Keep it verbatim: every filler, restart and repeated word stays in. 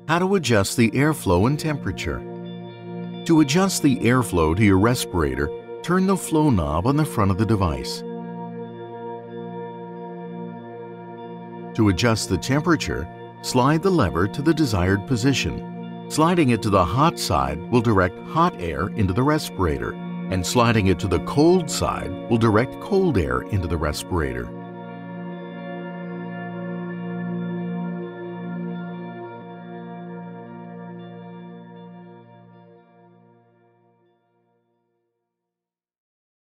How to adjust the airflow and temperature. To adjust the airflow to your respirator, turn the flow knob on the front of the device. To adjust the temperature, slide the lever to the desired position. Sliding it to the hot side will direct hot air into the respirator, and sliding it to the cold side will direct cold air into the respirator.